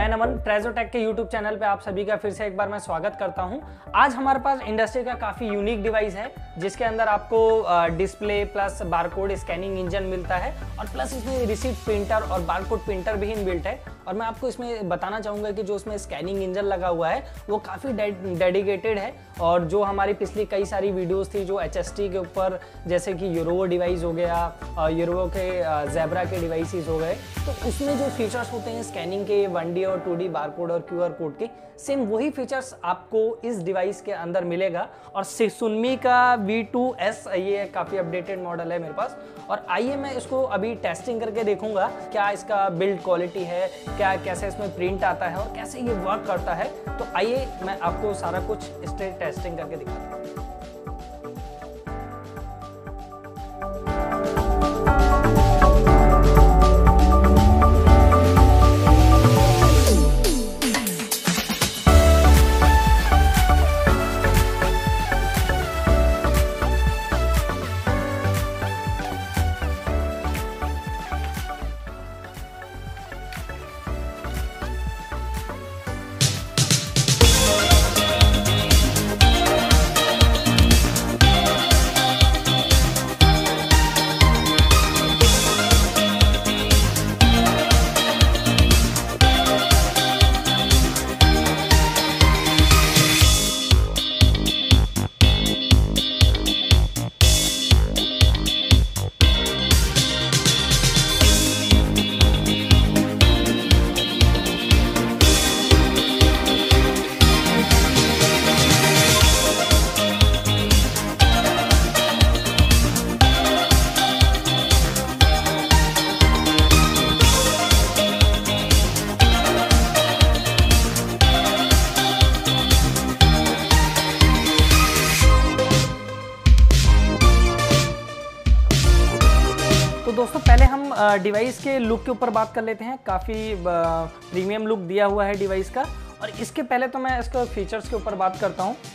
मैं नमन ट्रेजोटेक के YouTube channel पे आप सभी का फिर से एक बार मैं स्वागत करता हूं। आज हमारे पास इंडस्ट्री का काफ़ी यूनिक डिवाइस है जिसके अंदर आपको display plus barcode scanning engine मिलता है और प्लस इसमें रिसीट प्रिंटर और बारकोड प्रिंटर भी इनबिल्ट है। और मैं आपको इसमें बताना चाहूँगा कि जो इसमें स्कैनिंग इंजन लगा हुआ है वो काफ़ी डेडिकेटेड है। और जो हमारी पिछली कई सारी वीडियोस थी जो HST के ऊपर, जैसे कि यूरोवो डिवाइस हो गया, यूरोवो के ज़ेब्रा के डिवाइसेस हो गए, तो उसमें जो फीचर्स होते हैं स्कैनिंग के 1D और 2D बारकोड और QR कोड के, सेम वही फीचर्स आपको इस डिवाइस के अंदर मिलेगा। और Sunmi का V2S ये काफ़ी अपडेटेड मॉडल है मेरे पास। और आइए मैं इसको अभी टेस्टिंग करके देखूंगा क्या इसका बिल्ड क्वालिटी है, क्या कैसे इसमें प्रिंट आता है और कैसे ये वर्क करता है। तो आइए मैं आपको सारा कुछ इस टेस्टिंग करके दिखाता हूँ। तो दोस्तों पहले हम डिवाइस के लुक के ऊपर बात कर लेते हैं। काफ़ी प्रीमियम लुक दिया हुआ है डिवाइस का। और इसके पहले तो मैं इसके फीचर्स के ऊपर बात करता हूं।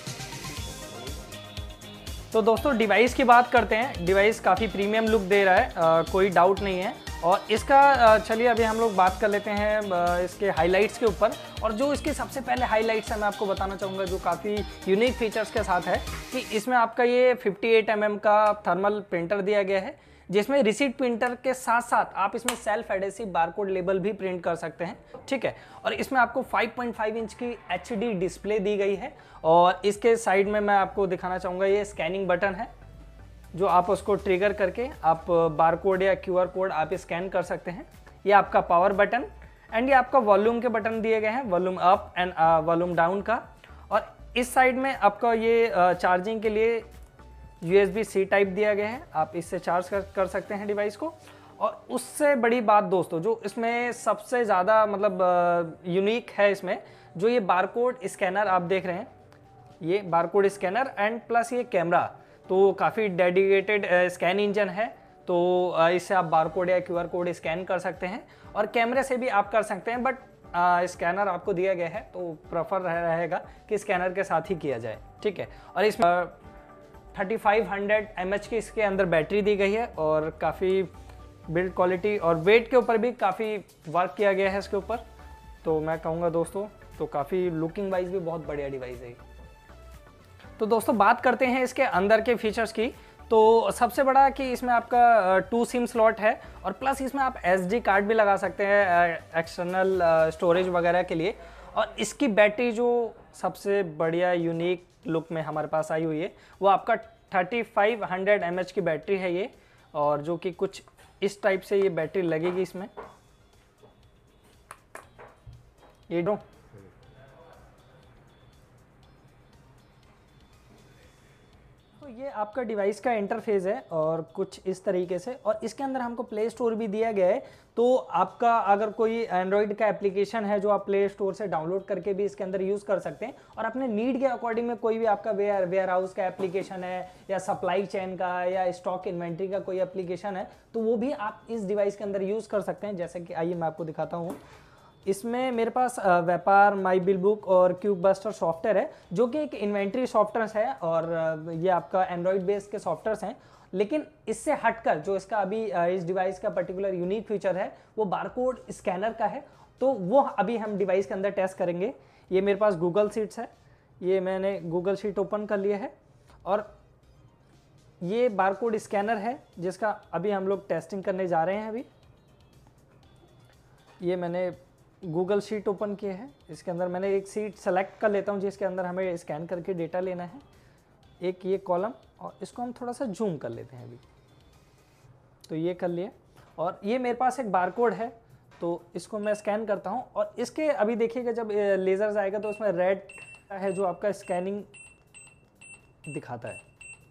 तो दोस्तों डिवाइस की बात करते हैं। डिवाइस काफ़ी प्रीमियम लुक दे रहा है, कोई डाउट नहीं है। और इसका चलिए अभी हम लोग बात कर लेते हैं इसके हाइलाइट्स के ऊपर। और जो इसके सबसे पहले हाइलाइट्स है मैं आपको बताना चाहूँगा जो काफ़ी यूनिक फीचर्स के साथ है कि इसमें आपका ये 58 mm का थर्मल प्रिंटर दिया गया है, जिसमें रिसीट प्रिंटर के साथ साथ आप इसमें सेल्फ एडेसिव बारकोड लेबल भी प्रिंट कर सकते हैं। ठीक है। और इसमें आपको 5.5 इंच की HD डिस्प्ले दी गई है। और इसके साइड में मैं आपको दिखाना चाहूँगा ये स्कैनिंग बटन है, जो आप उसको ट्रिगर करके आप बारकोड या QR कोड आप स्कैन कर सकते हैं। ये आपका पावर बटन एंड ये आपका वॉल्यूम के बटन दिए गए हैं, volume up and volume down का। और इस साइड में आपका ये चार्जिंग के लिए USB-C टाइप दिया गया है, आप इससे चार्ज कर सकते हैं डिवाइस को। और उससे बड़ी बात दोस्तों जो इसमें सबसे ज़्यादा मतलब यूनिक है, इसमें जो ये बारकोड स्कैनर आप देख रहे हैं, ये बारकोड स्कैनर एंड प्लस ये कैमरा, तो काफ़ी डेडिकेटेड स्कैन इंजन है। तो इससे आप बारकोड या QR कोड स्कैन कर सकते हैं और कैमरे से भी आप कर सकते हैं। बट स्कैनर आपको दिया गया है तो प्रेफर रहेगा कि स्कैनर के साथ ही किया जाए। ठीक है। और इसमें 3500 mAh की इसके अंदर बैटरी दी गई है और काफ़ी बिल्ड क्वालिटी और वेट के ऊपर भी काफ़ी वर्क किया गया है इसके ऊपर। तो मैं कहूँगा दोस्तों तो काफ़ी लुकिंग वाइज भी बहुत बढ़िया डिवाइस है। तो दोस्तों बात करते हैं इसके अंदर के फीचर्स की। तो सबसे बड़ा कि इसमें आपका 2 सिम स्लॉट है और प्लस इसमें आप SD कार्ड भी लगा सकते हैं एक्सटर्नल स्टोरेज वगैरह के लिए। और इसकी बैटरी जो सबसे बढ़िया यूनिक लुक में हमारे पास आई हुई है वो आपका 3500 mAh की बैटरी है ये। और जो कि कुछ इस टाइप से ये बैटरी लगेगी इसमें, ये दो। तो ये आपका डिवाइस का इंटरफेस है और कुछ इस तरीके से। और इसके अंदर हमको प्ले स्टोर भी दिया गया है, तो आपका अगर कोई एंड्रॉयड का एप्लीकेशन है जो आप प्ले स्टोर से डाउनलोड करके भी इसके अंदर यूज़ कर सकते हैं। और अपने नीड के अकॉर्डिंग में कोई भी आपका वेयर हाउस का एप्लीकेशन है या सप्लाई चेन का या स्टॉक इन्वेंट्री का कोई एप्लीकेशन है तो वो भी आप इस डिवाइस के अंदर यूज़ कर सकते हैं। जैसे कि आइए मैं आपको दिखाता हूँ। इसमें मेरे पास व्यापार, माई बिल बुक और क्यूब बस्टर सॉफ्टवेयर है जो कि एक इन्वेंट्री सॉफ्टवेयर है और ये आपका एंड्रॉयड बेस्ड के सॉफ्टवेयर हैं। लेकिन इससे हटकर जो इसका अभी इस डिवाइस का पर्टिकुलर यूनिक फीचर है वो बारकोड स्कैनर का है, तो वो अभी हम डिवाइस के अंदर टेस्ट करेंगे। ये मेरे पास गूगल शीट्स है, ये मैंने गूगल शीट ओपन कर लिया है और ये बारकोड स्कैनर है जिसका अभी हम लोग टेस्टिंग करने जा रहे हैं। अभी ये मैंने गूगल शीट ओपन किए है, इसके अंदर मैंने एक शीट सेलेक्ट कर लेता हूँ जिसके अंदर हमें स्कैन करके डेटा लेना है, एक ये कॉलम, और इसको हम थोड़ा सा जूम कर लेते हैं अभी। तो ये कर लिया और ये मेरे पास एक बारकोड है, तो इसको मैं स्कैन करता हूँ और इसके अभी देखिएगा जब लेज़र आएगा तो उसमें रेड है जो आपका स्कैनिंग दिखाता है।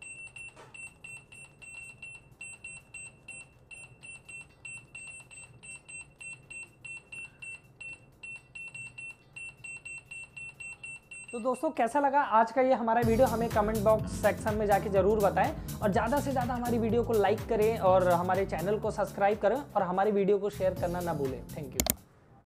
तो दोस्तों कैसा लगा आज का ये हमारा वीडियो, हमें कमेंट बॉक्स सेक्शन में जाके ज़रूर बताएं और ज़्यादा से ज़्यादा हमारी वीडियो को लाइक करें और हमारे चैनल को सब्सक्राइब करें और हमारी वीडियो को शेयर करना ना भूलें। Thank you.